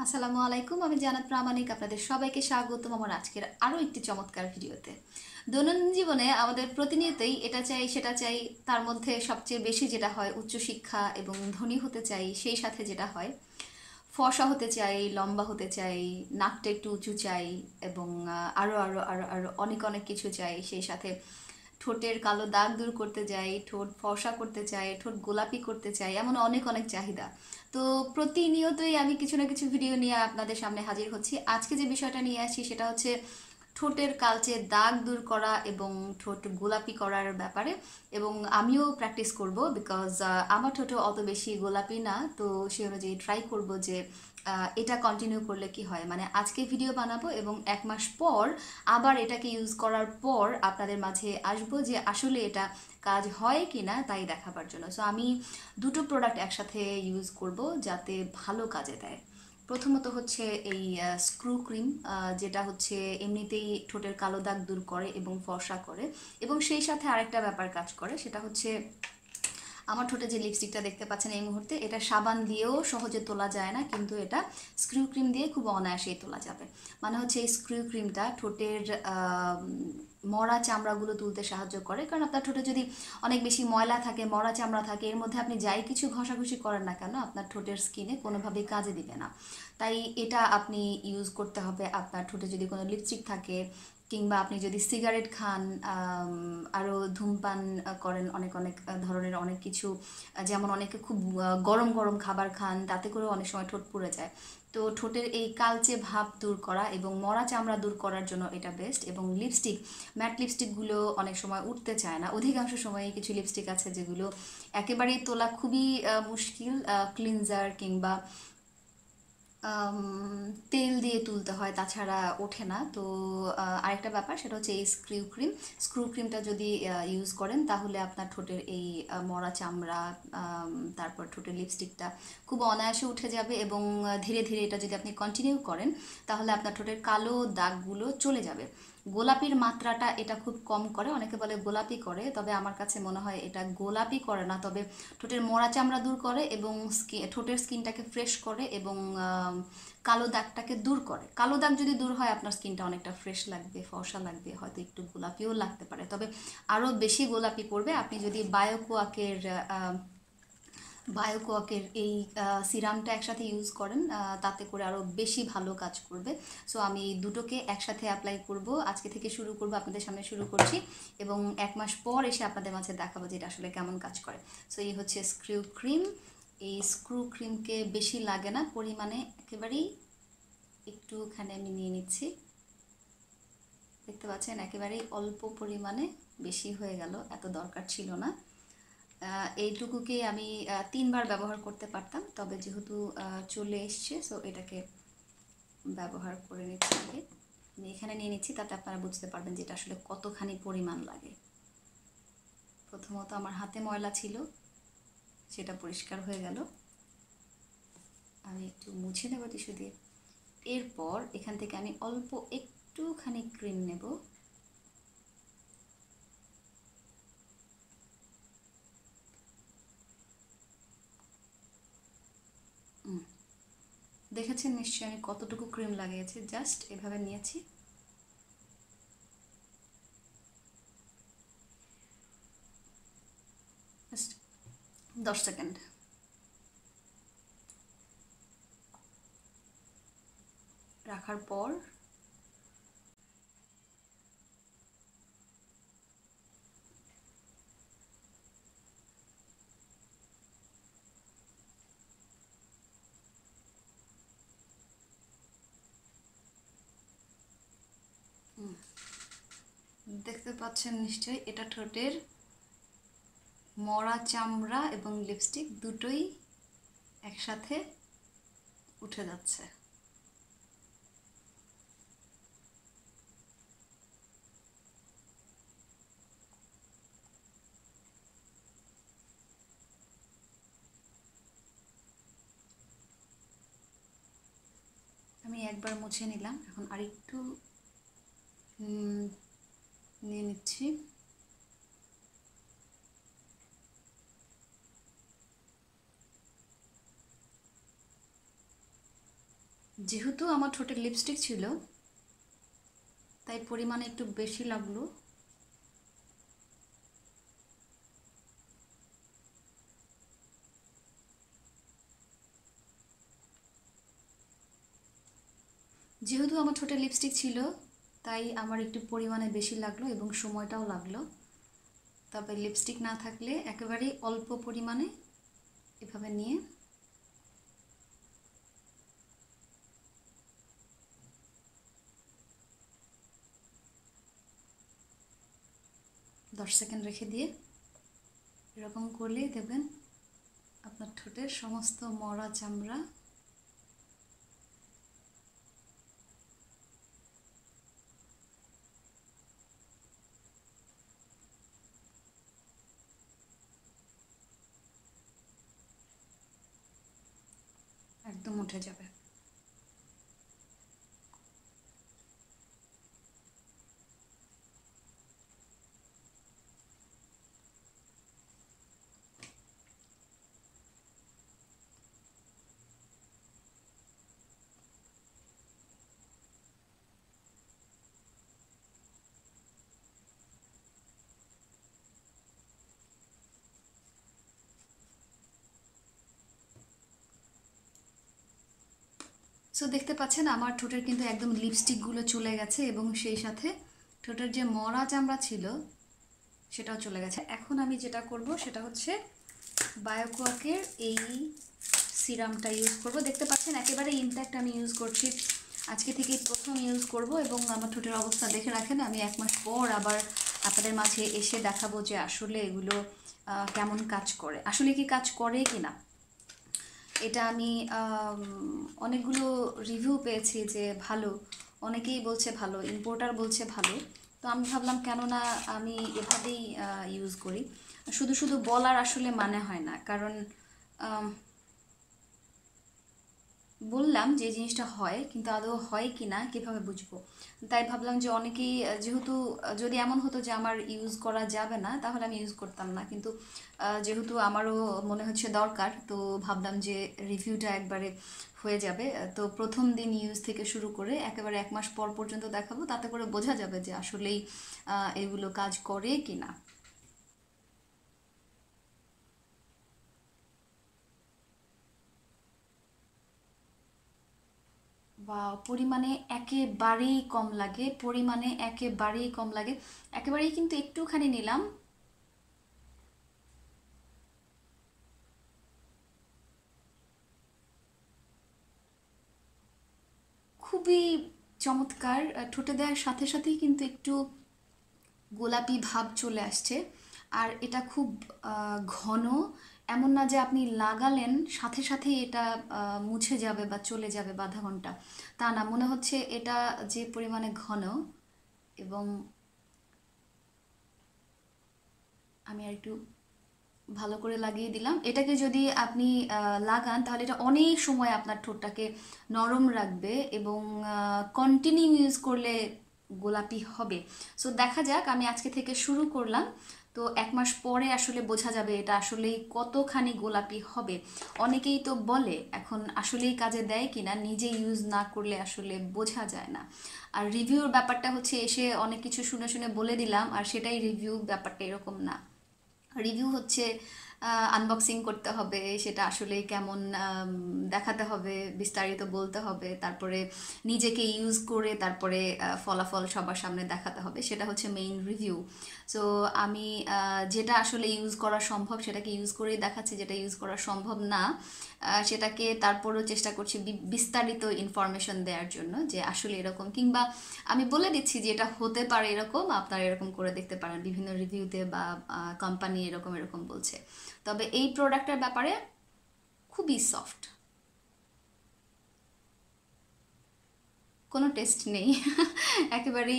আসসালামু আলাইকুম, আমি জান্নাত প্রামাণিক। আপনাদের সবাইকে স্বাগতম আমার আজকের আরও একটি চমৎকার ভিডিওতে। দৈনন্দিন জীবনে আমাদের প্রতিনিয়তই এটা চাই সেটা চাই, তার মধ্যে সবচেয়ে বেশি যেটা হয় উচ্চশিক্ষা এবং ধনী হতে চাই, সেই সাথে যেটা হয় ফর্সা হতে চাই, লম্বা হতে চাই, নাকটা একটু উঁচু চাই এবং আরও আরও আরও আরও অনেক অনেক কিছু চাই। সেই সাথে ঠোঁটের কালো দাগ দূর করতে চাই, ঠোঁট ফর্সা করতে চাই, ঠোঁট গোলাপি করতে চাই, এমন অনেক অনেক চাহিদা। তো প্রতিনিয়তই আমি কিছু না কিছু ভিডিও নিয়ে আপনাদের সামনে হাজির হচ্ছি। আজকে যে বিষয়টা নিয়ে আসছি সেটা হচ্ছে ঠোঁটের কালচে দাগ দূর করা এবং ঠোঁট গোলাপি করার ব্যাপারে। এবং আমিও প্র্যাকটিস করব, বিকজ আমার ঠোঁটও অত বেশি গোলাপি না। তো সেই অনুযায়ী ট্রাই করব যে এটা কন্টিনিউ করলে কি হয়। মানে আজকে ভিডিও বানাবো এবং 1 মাস পর আবার এটাকে ইউজ করার পর আপনাদের মাঝে আসবো যে আসলে এটা কাজ হয় কি না তাই দেখাবার জন্য। সো আমি দুটো প্রোডাক্ট একসাথে ইউজ করব যাতে ভালো কাজে দেয়। প্রথমত হচ্ছে এই স্ক্রু ক্রিম, যেটা হচ্ছে এমনিতেই ঠোঁটের কালো দাগ দূর করে এবং ফর্সা করে, এবং সেই সাথে আরেকটা ব্যাপার কাজ করে, সেটা হচ্ছে আমার ঠোঁটে যে লিপস্টিকটা দেখতে পাচ্ছেন এই মুহূর্তে, এটা সাবান দিয়েও সহজে তোলা যায় না, কিন্তু এটা স্ক্রু ক্রিম দিয়ে খুব অনায়াসেই তোলা যাবে। মানে হচ্ছে এই স্ক্রু ক্রিমটা ঠোঁটের মরা চামড়াগুলো তুলতে সাহায্য করে। কারণ আপনার ঠোঁটে যদি অনেক বেশি ময়লা থাকে, মরা চামড়া থাকে, এর মধ্যে আপনি যাই কিছু ঘষাঘষি করেন না কেন, আপনার ঠোঁটের স্কিনে কোনোভাবেই কাজে দিবে না। তাই এটা আপনি ইউজ করতে হবে আপনার ঠোঁটে যদি কোনো লিপস্টিক থাকে, কিংবা আপনি যদি সিগারেট খান, আরও ধূমপান করেন, অনেক অনেক ধরনের অনেক কিছু, যেমন অনেকে খুব গরম গরম খাবার খান, তাতে করেও অনেক সময় ঠোঁট পুড়ে যায়। তো ঠোঁটের এই কালচে ভাব দূর করা এবং মরা চামড়া দূর করার জন্য এটা বেস্ট। এবং লিপস্টিক, ম্যাট লিপস্টিকগুলো অনেক সময় উঠতে চায় না। অধিকাংশ সময়ে কিছু লিপস্টিক আছে যেগুলো একেবারেই তোলা খুবই মুশকিল, ক্লিনজার কিংবা তেল দিয়ে তুলতে হয়, তাছাড়া ওঠে না। তো আরেকটা ব্যাপার সেটা হচ্ছে এই স্ক্রু ক্রিমটা যদি ইউজ করেন তাহলে আপনার ঠোঁটের এই মরা চামড়া, তারপর ঠোঁটের লিপস্টিকটা খুব অনায়াসে উঠে যাবে। এবং ধীরে ধীরে এটা যদি আপনি কন্টিনিউ করেন তাহলে আপনার ঠোঁটের কালো দাগগুলো চলে যাবে। গোলাপির মাত্রাটা এটা খুব কম করে, অনেকে বলে গোলাপি করে, তবে আমার কাছে মনে হয় এটা গোলাপি করে না, তবে ঠোঁটের মরা চামড়া দূর করে এবং ঠোঁটের স্কিনটাকে ফ্রেশ করে এবং কালো দাগটাকে দূর করে। কালো দাগ যদি দূর হয় আপনার স্কিনটা অনেকটা ফ্রেশ লাগবে, ফর্সা লাগবে, হয়তো একটু গোলাপিও লাগতে পারে, তবে আরও বেশি গোলাপি করবে আপনি যদি বায়োকোয়াকের এই সিরামটা একসাথে ইউজ করেন, তাতে করে আরও বেশি ভালো কাজ করবে। সো আমি দুটোকে একসাথে অ্যাপ্লাই করব, আজকে থেকে শুরু করব, আপনাদের সামনে শুরু করছি এবং 1 মাস পর এসে আপনাদের মাঝে দেখাবো যে এটা আসলে কেমন কাজ করে। সো এই হচ্ছে স্ক্রু ক্রিম। এই স্ক্রু ক্রিমকে বেশি লাগে না, পরিমাণে একেবারেই একটুখানি আমি নিয়ে নিচ্ছি। দেখতে পাচ্ছেন একেবারেই অল্প পরিমাণে, বেশি হয়ে গেল, এত দরকার ছিল না। এইটুকুকে আমি 3বার ব্যবহার করতে পারতাম, তবে যেহেতু চলে এসছে সো এটাকে ব্যবহার করে নিচ্ছি আগে। আমি এখানে নিয়ে নিচ্ছি, তাতে আপনারা বুঝতে পারবেন যে এটা আসলে কতখানি পরিমাণ লাগে। প্রথমত আমার হাতে ময়লা ছিল, সেটা পরিষ্কার হয়ে গেল। আমি একটু মুছে নেব টিস্যু দিয়ে। এরপর এখান থেকে আমি অল্প একটুখানি ক্রিম নেব। দেখেছেন নিশ্চয়ই আমি কতটুকু ক্রিম লাগিয়েছি, জাস্ট এভাবে নিয়েছি। Just 10 second. রাখার পর দেখতে পাচ্ছেন নিশ্চয়ই এটা ঠোঁটের মরা চামড়া এবং লিপস্টিক দুটোই একসাথে উঠে যাচ্ছে। আমি একবার মুছে নিলাম, এখন আরেকটু নিয়ে নিচ্ছি। যেহেতু আমার ঠোঁটে লিপস্টিক ছিল তাই পরিমাণে একটু বেশি লাগলো। যেহেতু আমার ঠোঁটে লিপস্টিক ছিল তাই আমার একটু পরিমাণে বেশি লাগলো এবং সময়টাও লাগলো। তবে লিপস্টিক না থাকলে একেবারেই অল্প পরিমাণে এভাবে নিয়ে দশ সেকেন্ড রেখে দিয়ে এরকম করলেই দেখবেন আপনার ঠোঁটের সমস্ত মরা চামড়া একদম উঠে যাবে। সো দেখতে পাচ্ছেন আমার ঠোঁটের কিন্তু একদম লিপস্টিকগুলো চলে গেছে এবং সেই সাথে ঠোঁটের যে মরা চামড়া ছিল সেটাও চলে গেছে। এখন আমি যেটা করব সেটা হচ্ছে বায়োকোয়াকের এই সিরামটা ইউজ করব। দেখতে পাচ্ছেন একেবারে ইনট্যাক্ট আমি ইউজ করছি, আজকে থেকেই প্রথম ইউজ করব এবং আমার ঠোঁটের অবস্থা দেখে রাখেন। আমি 1 মাস পর আবার আপনাদের মাঝে এসে দেখাবো যে আসলে এগুলো কেমন কাজ করে, আসলে কি কাজ করে কি না। এটা আমি অনেকগুলো রিভিউ পেয়েছি যে ভালো, অনেকেই বলছে ভালো, ইম্পোর্টার বলছে ভালো। তো আমি ভাবলাম কেন না আমি এভাবেই ইউজ করি। শুধু শুধু বলার আসলে মানে হয় না, কারণ বললাম যে জিনিসটা হয় কিন্তু আদৌ হয় কি না কীভাবে বুঝবো। তাই ভাবলাম যে অনেকেই যেহেতু যদি এমন হতো যে আমার ইউজ করা যাবে না তাহলে আমি ইউজ করতাম না, কিন্তু যেহেতু আমারও মনে হচ্ছে দরকার তো ভাবলাম যে রিভিউটা একবারে হয়ে যাবে। তো প্রথম দিন ইউজ থেকে শুরু করে একেবারে 1 মাস পর পর্যন্ত দেখাবো, তাতে করে বোঝা যাবে যে আসলেই এগুলো কাজ করে কি না। বা পরিমাণে একেবারেই কম লাগে, পরিমাণে একেবারেই কম লাগে, একেবারেই কিন্তু একটুখানি নিলাম। খুবই চমৎকার, ঠোঁটে দেওয়ার সাথে সাথেই কিন্তু একটু গোলাপি ভাব চলে আসছে। আর এটা খুব ঘন, এমন না যে আপনি লাগালেন সাথে সাথেই এটা মুছে যাবে বা চলে যাবে আধা ঘন্টা, তা না। মনে হচ্ছে এটা যে পরিমাণে ঘন, এবং আমি আর একটু ভালো করে লাগিয়ে দিলাম। এটাকে যদি আপনি লাগান তাহলে এটা অনেক সময় আপনার ঠোঁটটাকে নরম রাখবে এবং কন্টিনিউ ইউজ করলে গোলাপি হবে। সো দেখা যাক, আমি আজকে থেকে শুরু করলাম, তো 1 মাস পরে আসলে বোঝা যাবে এটা আসলেই কতখানি গোলাপি হবে। অনেকেই তো বলে, এখন আসলেই কাজে দেয় কিনা নিজে ইউজ না করলে আসলে বোঝা যায় না। আর রিভিউর ব্যাপারটা হচ্ছে এসে অনেক কিছু শুনে শুনে বলে দিলাম আর সেটাই রিভিউ, ব্যাপারটা এরকম না। রিভিউ হচ্ছে আনবক্সিং করতে হবে, সেটা আসলে কেমন দেখাতে হবে, বিস্তারিত বলতে হবে, তারপরে নিজেকে ইউজ করে তারপরে ফলাফল সবার সামনে দেখাতে হবে, সেটা হচ্ছে মেইন রিভিউ। সো আমি যেটা আসলে ইউজ করা সম্ভব সেটাকে ইউজ করেই দেখাচ্ছি, যেটা ইউজ করা সম্ভব না সেটাকে তারপরও চেষ্টা করছি বিস্তারিত ইনফরমেশন দেওয়ার জন্য যে আসলে এরকম, কিংবা আমি বলে দিচ্ছি যে এটা হতে পারে এরকম, আপনারা এরকম করে দেখতে পারেন, বিভিন্ন রিভিউতে বা কোম্পানি এরকম এরকম বলছে। তবে এই প্রোডাক্টের ব্যাপারে খুবই সফট, কোনো টেস্ট নেই একেবারেই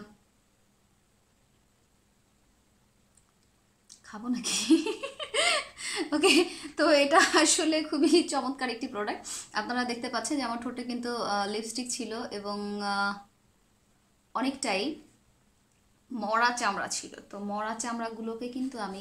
খাবো নাকি ওকে। তো এটা আসলে খুবই চমৎকার একটি প্রোডাক্ট। আপনারা দেখতে পাচ্ছেন যে আমার ঠোঁটে কিন্তু লিপস্টিক ছিল এবং অনেকটাই মরা চামড়া ছিল। তো মরা চামড়াগুলোকে কিন্তু আমি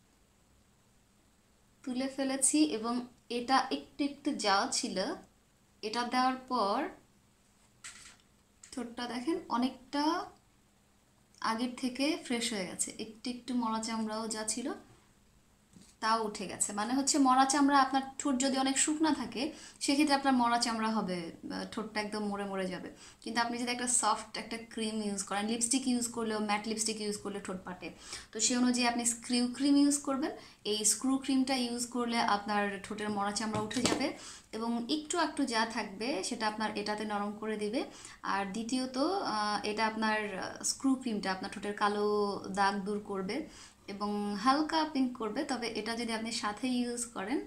তুলে ফেলেছি এবং এটা একটু একটু যাওয়া ছিল এটা দেওয়ার পর ঠোঁটটা দেখেন অনেকটা আগের থেকে ফ্রেশ হয়ে গেছে, একটু একটু মরা চামড়াও যা ছিল তাও উঠে গেছে। মানে হচ্ছে মরা চামড়া, আপনার ঠোঁট যদি অনেক শুকনা থাকে সেক্ষেত্রে আপনার মরা চামড়া হবে, ঠোঁটটা একদম মরে মরে যাবে। কিন্তু আপনি যদি একটা সফট একটা ক্রিম ইউজ করেন, লিপস্টিক ইউজ করলেও, ম্যাট লিপস্টিক ইউজ করলে ঠোঁট পাটে, তো সেই অনুযায়ী আপনি স্ক্রিউ ক্রিম ইউজ করবেন। এই স্ক্রু ক্রিমটা ইউজ করলে আপনার ঠোঁটের মরা চামড়া উঠে যাবে এবং একটু একটু যা থাকবে সেটা আপনার এটাতে নরম করে দিবে। আর দ্বিতীয়ত এটা আপনার স্ক্রু ক্রিমটা আপনার ঠোঁটের কালো দাগ দূর করবে এবং হালকা পিঙ্ক করবে। তবে এটা যদি আপনি সাথে ইউজ করেন,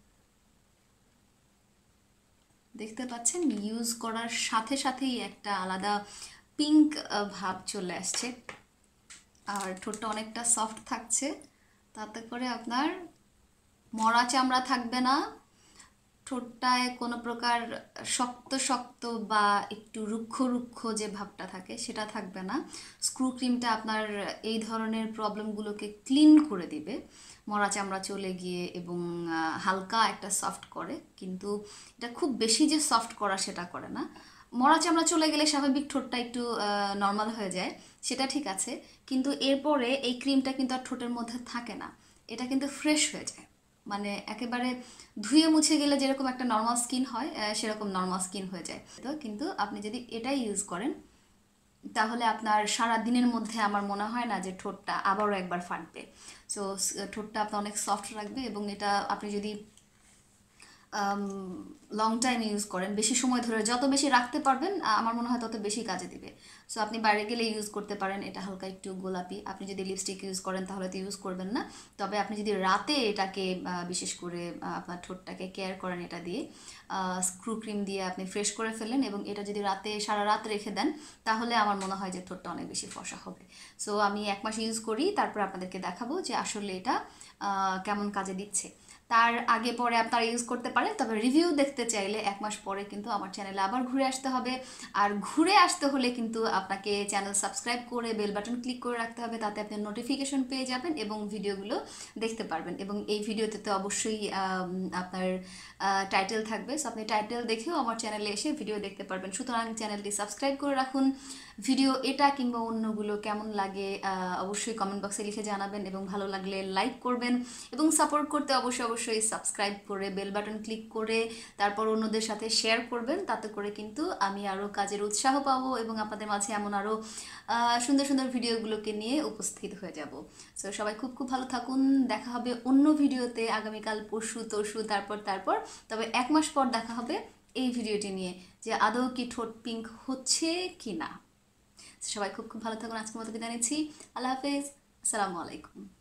দেখতে পাচ্ছেন ইউজ করার সাথে সাথেই একটা আলাদা পিঙ্ক ভাব চলে আসছে আর ঠোঁটটা অনেকটা সফট থাকছে। তাতে করে আপনার মরা চামড়া থাকবে না, ঠোঁটটায় কোনো প্রকার শক্ত শক্ত বা একটু রুক্ষ রুক্ষ যে ভাবটা থাকে সেটা থাকবে না। স্ক্রু ক্রিমটা আপনার এই ধরনের প্রবলেমগুলোকে ক্লিন করে দিবে, মরা চামড়া চলে গিয়ে, এবং হালকা একটা সফট করে। কিন্তু এটা খুব বেশি যে সফট করা সেটা করে না। মরা চামড়া চলে গেলে স্বাভাবিক ঠোঁটটা একটু নর্মাল হয়ে যায়, সেটা ঠিক আছে। কিন্তু এরপরে এই ক্রিমটা কিন্তু আর ঠোঁটের মধ্যে থাকে না, এটা কিন্তু ফ্রেশ হয়ে যায়। মানে একেবারে ধুয়ে মুছে গেলে যেরকম একটা নর্মাল স্কিন হয় সেরকম নর্মাল স্কিন হয়ে যায়। তো কিন্তু আপনি যদি এটাই ইউজ করেন তাহলে আপনার সারা দিনের মধ্যে আমার মনে হয় না যে ঠোঁটটা আবারও একবার ফাটবে। সো ঠোঁটটা আপনার অনেক সফট রাখবে এবং এটা আপনি যদি লং টাইম ইউজ করেন, বেশি সময় ধরে যত বেশি রাখতে পারবেন আমার মনে হয় তত বেশি কাজে দিবে। সো আপনি বাইরে গেলে ইউজ করতে পারেন। এটা হালকা একটু গোলাপি, আপনি যদি লিপস্টিক ইউজ করেন তাহলে তো ইউজ করবেন না। তবে আপনি যদি রাতে এটাকে বিশেষ করে আপনার ঠোঁটটাকে কেয়ার করেন, এটা দিয়ে স্ক্রু ক্রিম দিয়ে আপনি ফ্রেশ করে ফেলেন এবং এটা যদি রাতে সারা রাত রেখে দেন তাহলে আমার মনে হয় যে ঠোঁটটা অনেক বেশি ফর্সা হবে। সো আমি 1 মাস ইউজ করি, তারপর আপনাদেরকে দেখাবো যে আসলে এটা কেমন কাজে দিচ্ছে। তার আগে পরে আপনারা ইউজ করতে পারেন, তবে রিভিউ দেখতে চাইলে 1 মাস পরে কিন্তু আমার চ্যানেলে আবার ঘুরে আসতে হবে। আর ঘুরে আসতে হলে কিন্তু আপনাকে চ্যানেল সাবস্ক্রাইব করে বেল বাটন ক্লিক করে রাখতে হবে, তাতে আপনি নোটিফিকেশন পেয়ে যাবেন এবং ভিডিওগুলো দেখতে পারবেন। এবং এই ভিডিওতে তো অবশ্যই আপনার টাইটেল থাকবে, সো আপনি টাইটেল দেখেও আমার চ্যানেলে এসে ভিডিও দেখতে পারবেন। সুতরাং চ্যানেলটি সাবস্ক্রাইব করে রাখুন। ভিডিও এটা কিংবা অন্যগুলো কেমন লাগে অবশ্যই কমেন্ট বক্সে লিখে জানাবেন এবং ভালো লাগলে লাইক করবেন এবং সাপোর্ট করতে অবশ্যই সাবস্ক্রাইব করে বেল বাটন ক্লিক করে তারপর অন্যদের সাথে শেয়ার করবেন। তাতে করে কিন্তু আমি আরও কাজের উৎসাহ পাবো এবং আপনাদের মাঝে এমন আরও সুন্দর সুন্দর ভিডিওগুলোকে নিয়ে উপস্থিত হয়ে যাব। সো সবাই খুব খুব ভালো থাকুন। দেখা হবে অন্য ভিডিওতে আগামীকাল, পরশু, তরশু, তারপর তবে 1 মাস পর দেখা হবে এই ভিডিওটি নিয়ে যে আদৌ কি ঠোঁট পিঙ্ক হচ্ছে কি না। সবাই খুব খুব ভালো থাকুন। আজকের মতো বিদায় নিচ্ছি। আল্লাহ হাফেজ, আসসালামু আলাইকুম।